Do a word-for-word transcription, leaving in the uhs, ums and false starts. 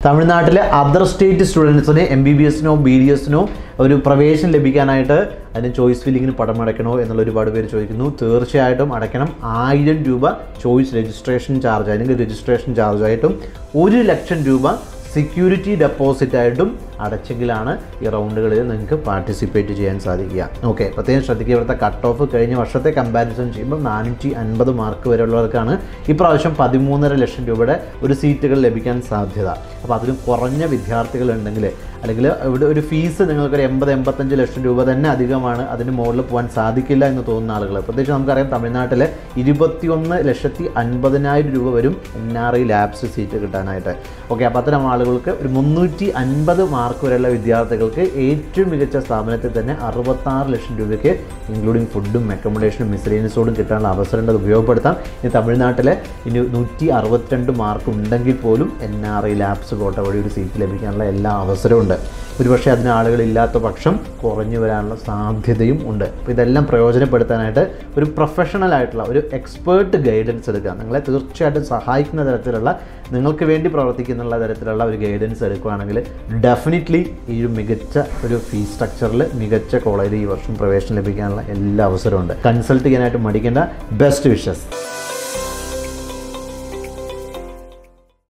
തമിഴ്നാട്ടിലെ other state സ്റ്റുഡൻസിന് M B B എസിനോ ബി ഡി എസിനോ ഒരു പ്രവേശനം ലഭിക്കാനായിട്ട് അതിന് ചോയ്സ് ഫില്ലിങ്ങിന് പണം അടയ്ക്കണോ എന്നുള്ള ഒരുപാട് പേര് ചോദിക്കുന്നു. തീർച്ചയായിട്ടും അടയ്ക്കണം. ആയിരം രൂപ ചോയ്സ് രജിസ്ട്രേഷൻ ചാർജ് അല്ലെങ്കിൽ രജിസ്ട്രേഷൻ ചാർജായിട്ടും ഒരു ലക്ഷം രൂപ സെക്യൂരിറ്റി ഡെപ്പോസിറ്റായിട്ടും അടച്ചെങ്കിലാണ് ഈ റൗണ്ടുകളിൽ നിങ്ങൾക്ക് പാർട്ടിസിപ്പേറ്റ് ചെയ്യാൻ സാധിക്കുക. ഓക്കെ, പ്രത്യേകം ശ്രദ്ധിക്കുക. ഇവിടുത്തെ കട്ട് ഓഫ് കഴിഞ്ഞ വർഷത്തെ കമ്പാരിസൺ ചെയ്യുമ്പോൾ നാനൂറ്റി അൻപത് മാർക്ക് വരെയുള്ളവർക്കാണ് ഇപ്രാവശ്യം പതിമൂന്നര ലക്ഷം രൂപയുടെ ഒരു സീറ്റുകൾ ലഭിക്കാൻ സാധ്യത. അപ്പോൾ അതിലും കുറഞ്ഞ വിദ്യാർത്ഥികളുണ്ടെങ്കിൽ അല്ലെങ്കിൽ ഇവിടെ ഒരു ഫീസ് നിങ്ങൾക്കൊരു എൺപത് എൺപത്തഞ്ച് ലക്ഷം രൂപ തന്നെ അധികമാണ്, അതിന് മുകളിൽ പോകാൻ സാധിക്കില്ല എന്ന് തോന്നുന്ന ആളുകൾ, പ്രത്യേകിച്ച് നമുക്കറിയാം തമിഴ്നാട്ടിലെ ഇരുപത്തിയൊന്ന് ലക്ഷത്തി അൻപതിനായിരം രൂപ വരും എൻ ആർ ഐ ലാബ്സ് സീറ്റ് കിട്ടാനായിട്ട്. ഓക്കെ, അപ്പോൾ അത്തരം ആളുകൾക്ക് ഒരു മുന്നൂറ്റി അൻപത് മാർക്ക് വരെയുള്ള വിദ്യാർത്ഥികൾക്ക് ഏറ്റവും മികച്ച സ്ഥാപനത്തിൽ തന്നെ അറുപത്താറ് ലക്ഷം രൂപയ്ക്ക് ഇൻക്ലൂഡിങ് ഫുഡും അക്കോമഡേഷനും മിസ്ലേനിയസോടും കിട്ടാനുള്ള അവസരം അത് ഉപയോഗപ്പെടുത്താം. ഇനി തമിഴ്നാട്ടിലെ ഇനി നൂറ്റി അറുപത്തിരണ്ട് മാർക്ക് ഉണ്ടെങ്കിൽ പോലും എൻ ആർ ഐ ലാബ്സ് കോട്ട വഴി ഒരു സീറ്റ് ലഭിക്കാനുള്ള എല്ലാ അവസരവും ഉണ്ട്. ഒരുപക്ഷെ അതിന് ആളുകളില്ലാത്ത പക്ഷം കുറഞ്ഞു വരാനുള്ള സാധ്യതയും ഉണ്ട്. അപ്പോൾ ഇതെല്ലാം പ്രയോജനപ്പെടുത്താനായിട്ട് ഒരു പ്രൊഫഷണൽ ആയിട്ടുള്ള ഒരു എക്സ്പേർട്ട് ഗൈഡൻസ് എടുക്കുക. നിങ്ങളെ തീർച്ചയായിട്ടും സഹായിക്കുന്ന തരത്തിലുള്ള, നിങ്ങൾക്ക് വേണ്ടി പ്രവർത്തിക്കുന്നുള്ള തരത്തിലുള്ള ഒരു ഗൈഡൻസ് എടുക്കുകയാണെങ്കിൽ ഡെഫിനറ്റ്ലി ഈ ഒരു മികച്ച ഒരു ഫീസ് സ്ട്രക്ചറിൽ മികച്ച കോളേജിൽ ഈ വർഷം പ്രവേശനം ലഭിക്കാനുള്ള എല്ലാ അവസരവും ഉണ്ട്. കൺസൾട്ട് ചെയ്യാനായിട്ട് മടിക്കേണ്ട. Best wishes.